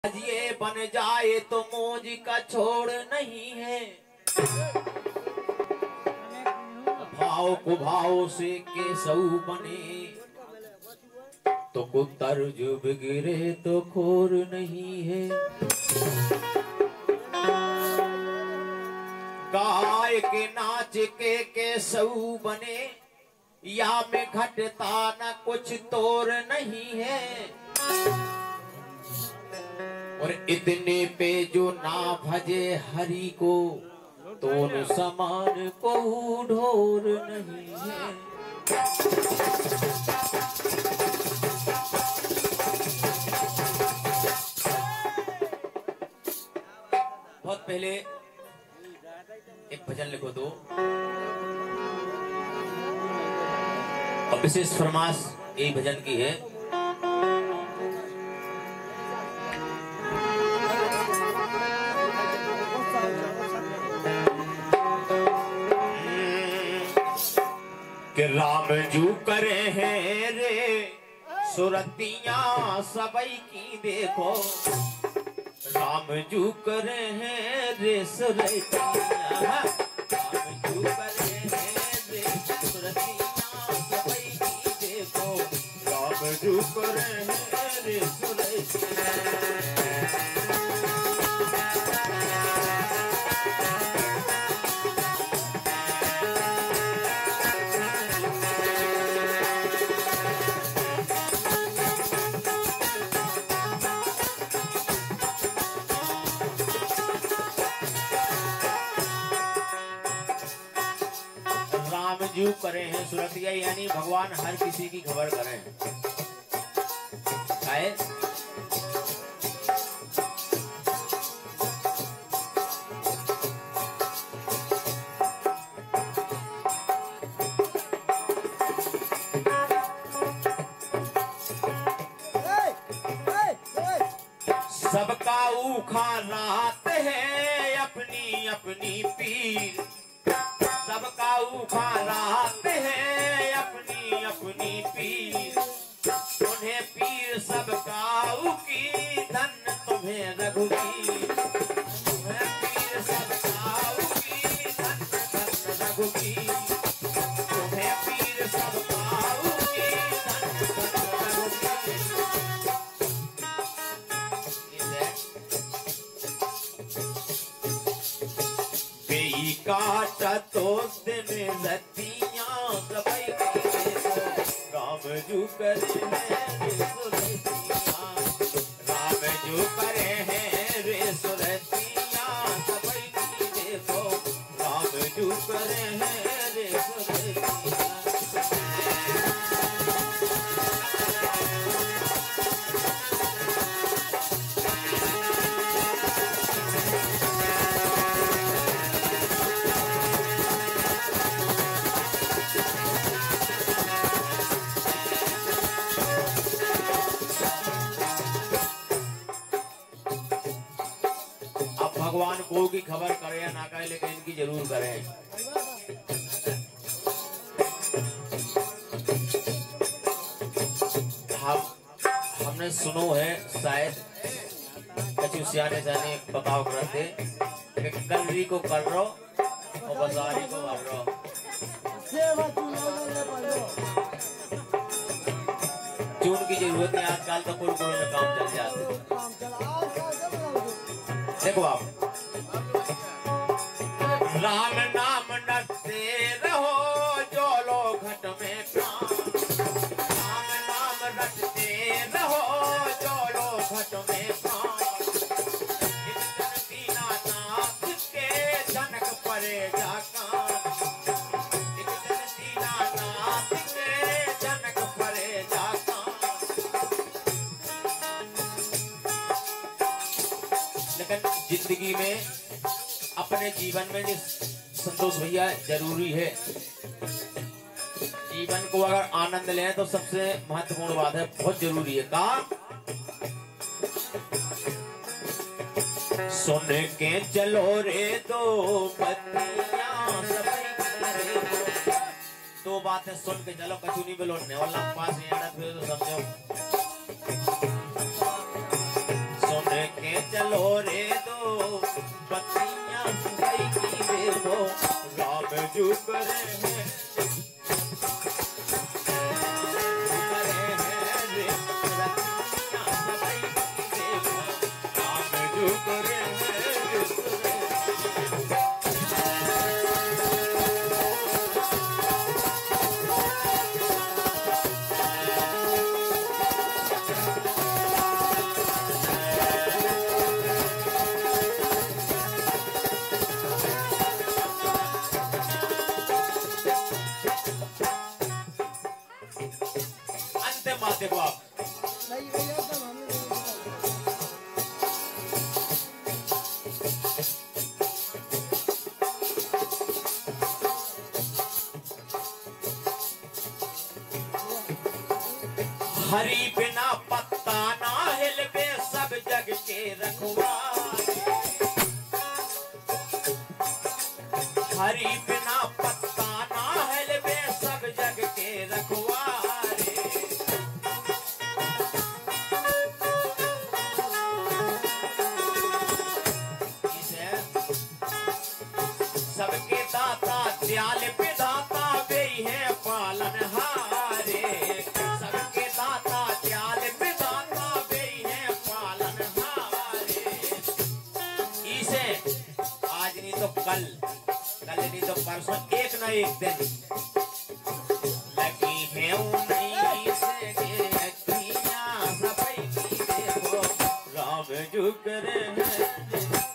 आज ये बन जाए तो मौज का छोड़ नहीं है। भाव को भाव से केसऊ बने तो कुतर जो बिगड़े तो खोर नहीं है। गाय के नाच के केसऊ बने या में घटता न कुछ तोर नहीं है। और इतने पे जो ना भजे हरि को तो उन समान को ढोर नहीं है। बहुत पहले एक भजन लिखो दो और विशेष फरमाश यही भजन की है। कि राम जू करे हैं रे सुरतियां सबई की देखो। राम जू करे हैं रे सुरतियां, राम जू करे हैं रे सुरतियां सबई की देखो। राम जू करे हैं रे सुरतियां। जो करे हैं सुरतिया यानी भगवान हर किसी की खबर करें। सबका ऊखा रात है अपनी अपनी पीर। सबका ऊखा रात है अपनी अपनी पीर। उन्हें पीर सबका की धन तुम्हें रघुवीर। तुम्हें पीर सबका की धन धन रघुवीर। तुम्हें पीर सबका की धन धन रघुवीर। बेई काटा तो दिन रतियां सबई की देखो। राम जू करे हैं रे सुरतियां, राम जू करे हैं रे सुरतियां सबई की देखो। राम जू करे हैं रे सुरतियां। भगवान को की खबर करे या ना करे लेकिन इनकी जरूर करें। हमने सुनो है शायद कछु सियाने जाने बताओ करते कि कलरी को कर रो और बाजारी को कर रो। चून की जरूरत है आजकल तो कुल में काम चल जाते। देखो आप राम नाम नटते रहो जो लो घट में प्राण। राम नाम रटते रहो जो लो घट में प्राण। दीनानाथ के जनक परे जाकान। दीनानाथ के जनक परे जाकान। लेकिन जिंदगी में अपने जीवन में जिस संतोष भैया जरूरी है। जीवन को अगर आनंद लें तो सबसे महत्वपूर्ण बात है, बहुत जरूरी है काम। सुन के चलो रे दो बत्तियां सबई की। दो बातें सुन के चलो, कछु नहीं बोलने और पास तो समझो। सुन चलो रे दो बत्तियां सुबह की देखो राम जो करे हैं देखो आप हरी बिना पत्ता ना हिलवे सब जग के रखवारे हरी बिना पत्ता ना हिलवे सब जग के रखवारे सबके दाता दयाल विधाता वे हैं पालनहारे सबके दाता दयाल विधाता वे हैं पालनहारे इसे आज नहीं तो कल नहीं तो परसों एक न एक दिन लगी है उन्हीं से अखियां सफाई की देखो राम जो करे हैं